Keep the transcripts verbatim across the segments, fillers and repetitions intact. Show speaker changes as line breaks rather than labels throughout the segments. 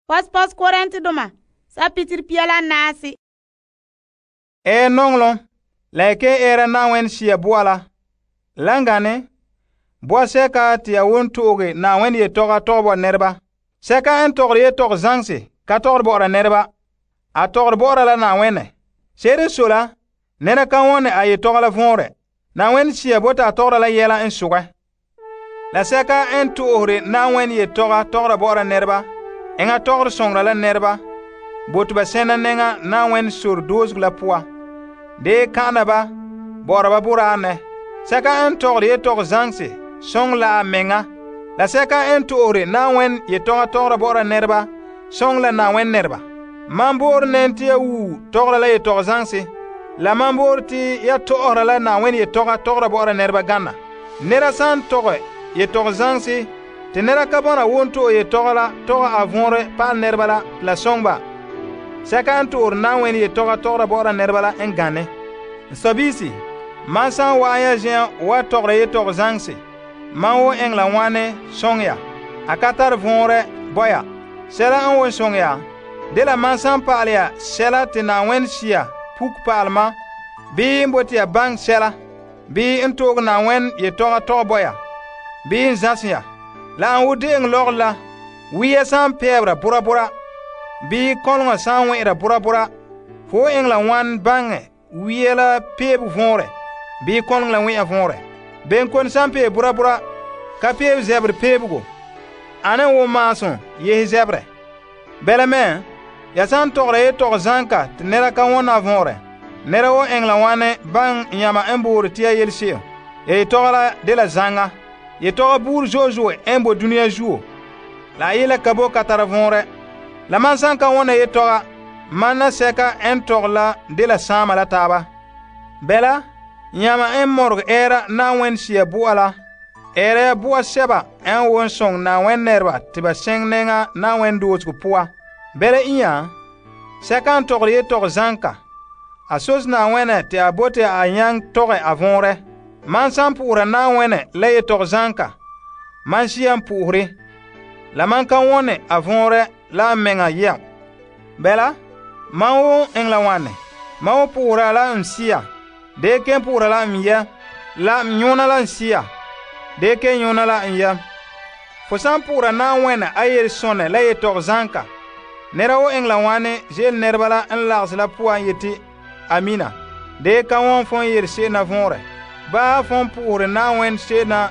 Pos pos Corinthiens doma. Chapitre piala nasi.
E nonglon. Leke era na wen shia buala. Langane. Bua seka tia wun toge na wen ye toga tobo nerba. Seka en togre ye tog zangsi. Ka togre bora nerba. A togre bora la na wene. Sere sola. Nena ka wone a ye toga la vonre. Na wen shia bota a togre la yela en suga. La seka en togre na wen ye toga togre bora nerba. Enga togre songra la nerba. Botu ba sena nenga na wen sur dozg la pua. De kanaba. Bora ba burane. Seka en togre ye tog zangsi. Song la menga. La seka en togre na wen ye toga togre bora nerba. Song la na wen nerba. Mambor nenti ya wu togre la ye tog zangsi. La mambor ti ya togre la na wen ye toga togre bora nerba gana. Nera san togre ye tog zangsi. Te nera kabona wonto ye togla toga avonre pa nerba la la songba. Seka en togre na wen ye toga togre bora nerba la en gane. Sobisi. Mansan wa ya jen wa togre ye tog zangsi. Man wo eng la wane songya. Akatar vonre boya. Sela an wo songya. De la mansan palia sela te na wen shia puk palma. Bi mboti ya bang sela. Bi ntog na wen ye toga tog boya. Bi nzasya. La an wude eng log la. Wiya san pebra bura bura. Bi kolnga san wera bura bura. Fo eng la wan bange. Wiya la peb vonre. Bi kolng la wiya vonre. Ben kon san pe bura bura. Ka peb zebre pebgo. Ane wo mason ye zebre. Bele men. Ya san togre ye tog zanka te nera ka wona vonre. Nera wo eng la wane bang nyama embur tia yelsio. Ye togla de la zanga. Ye toga bur jojo embo dunia juo. La yela kabo katara vonre. La man san ka wona ye toga. Manna seka en togla de la sama la taba. Bela. Nyama en morg era na wen shia buala. Era bua seba en won song na wen nerba tiba seng nenga na wen doos ku pua. Bele inya. Sekan togre ye tog zanka. Asos na wene te abote a yang toge avonre. Man san pura na wene le ye tog zanka. Man shian puri. La man kan wone avonre la menga yam. Bela. Man wo en la wane. Man wo pura la nsia. De ken pura la mya. La mnyona la nsia. De ken nyona la nya. Fo san pura na wene ayer sone la ye tog zanka. Nera wo eng la wane jel nerbala en lags la pua yeti. Amina. De ka won fon yer se na vonre. Ba fon pura na wen se na.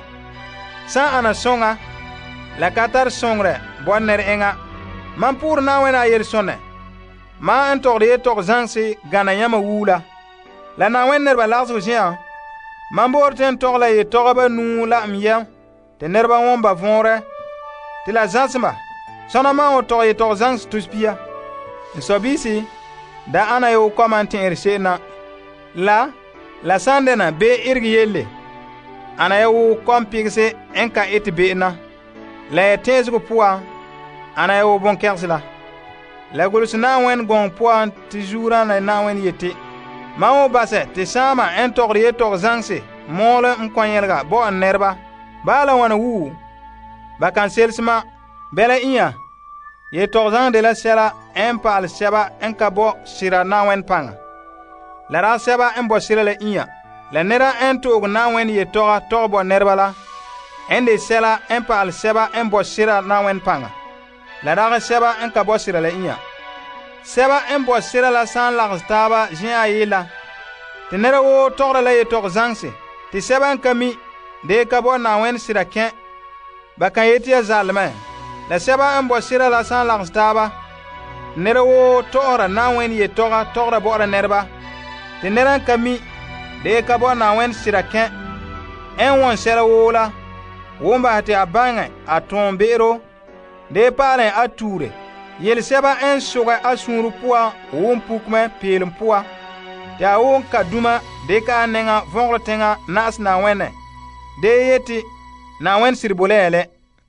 San ana songa. La katar songre. Bon ner enga. Man pura na wen ayer sone. Ma en togre ye tog zangsi gana yama wula. La na wen nerba lags jen. Man bor ten togla ye togba nu la mya. Te nerba won ba vonre. Te la zansma. Sona ma o tog ye tog zangs tuspia. Nsobisi. Da ana yo komantin ershe na. La. La sandena be irgi yelle. Ana yo kompigse enka eti be na. La ye tezgo pua. Ana yo bon kersila. La gulus na wen gon pua tijura na na wen yeti. Ma o base te sama en togre ye tog zangse. Mole mkwanyelga bo an nerba. Bala wana wu. Bakan selsma. Bela inya. Ye tog zang de la sela en pal seba en kabo sira na wen panga. La ra seba en bo sira le inya. La nera en tog na wen ye toga togbo nerba la. En de sela en pal seba en bo sira na wen panga. La ra seba en kabo sira le inya. Seba en bo sira la san lags taba jen ayila. Te nera wo togra la ye tog zangse. Te seba en kami de kabo na wen sira ken. Bakan yeti ya zalme. La seba en bo sira la san lags taba. Nera wo togra na wen ye toga togra bora nerba. Te nera en kami de kabo na wen sira ken. En won sera wo la. Womba hati abange a tombero. De pare a ture. Yel seba en soga a sunru pua won pukme pelum pua. Ya won kaduma de ka nenga vongro tenga nas na wene. De yeti na wen sirbolele.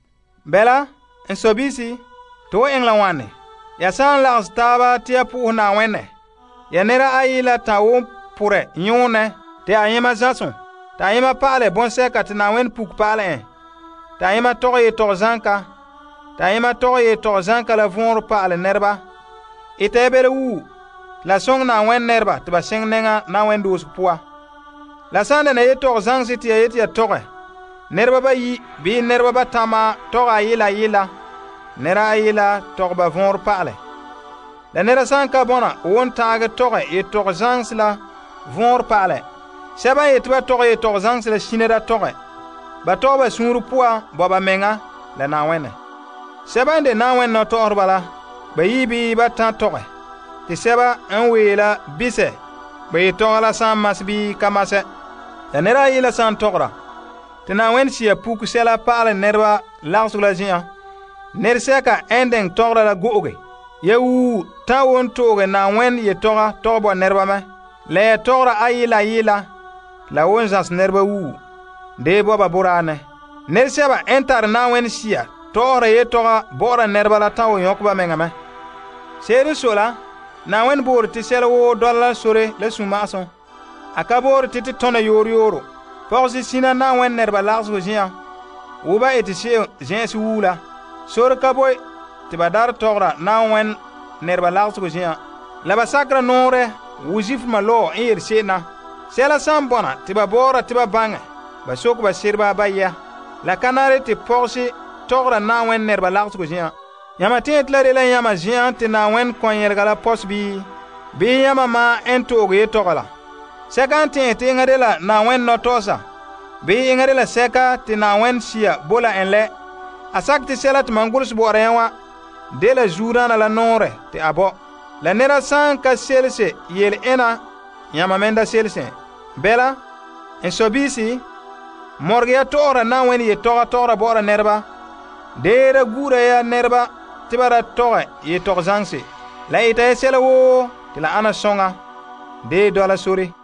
Bela en sobisi to en la wane. Ya san lags taba tia pu na wene. Ya nera ayila ta won pure nyone te ayema zason. Ta ayema pale bon seka te na wen puk pale en. Ta ayema toye tog zanka. t'a yema tog ye tog zãnka la võor paale nerba y t'a bel wu la sõng na wẽn nerba tɩ ba sẽng nenga na wẽn doosg pʋa la sã n dẽna ye tog zãngse tɩ ya yet ya toge nerba ba yi bɩ nerba ba tãma toga a yɩla yɩla nera a yɩla togba võor paale la nera sã n ka bõna wʋn-tãag toge ye tog zãngs la võor paale sɛba n yetɩ ba tog ye tog zãngs la sĩnada toge ba togba sũur pʋa boaba menga la na-wẽnne sɛba n de na-wẽn no-togsdba la ba yɩ bɩ ba tã toge tɩ sɛba n weela bisɛ ba yɩ tog la sã n mas bɩ ka masɛ la ned a yɩla sã n togra tɩ na-wẽnd sɩa puk sɛla paal nedba lagsg la zĩã ned sɛka ẽndeng togra la go'oge ya wuu tã wʋn-tooge na-wẽnd yɩ toga tog-bɔ nedba me la ya togra a yɩla yɩla la wʋn zãs nedba wuu dee boaba boraane ned sɛba n tar na-wẽnd sɩa togra ye toga bɔgra nedba la tã wo yõkba mengame seed sola na-wẽnd boor tɩ sɛl woo dɔl la sore la sũ-magsem a ka boor tɩ tɩ tõna yoor yooro pɔgsy sĩna na-wẽnd nedba lagsg zĩã wʋba y tɩ sɩ zẽes wuula sor ka boy tɩ ba dar togra na-wẽnd nedba lagsg zĩã la ba sakra noore wʋ zifmã lɔ n yel seedna sɛla sã n bõna tɩ ba baoora tɩ ba bãnge ba sok ba sɩdba ba yɛ la kanare tɩ pɔgsy togra na-wẽnd nedba lagsg zĩã yãma tẽet la rela yãma zĩã tɩ na-wẽnd kõ yẽlga la pɔs bɩ bɩ yãma ma n toog ye toga la sɛka n tẽes tɩ yẽngã de la na-wẽnd no-tɔɔsa bɩ yẽngã de la sɛka tɩ na-wẽnd sɩa bola ẽn lɛ a sak tɩ sɛla tɩ man gʋls boorã yẽ wã de la zuurãna la noore tɩ a bɔ la neda sã n ka selse yel ẽna yãma me n da selsẽ bɛla n so-biisi morg ya togra na-wẽnd ye toga togra baoora nedba deera guura ya nedba tɩ ba ra toge ye tog zãngse la y t'a ye sɛla woo tɩ la ãna sõnga dee dɔla sore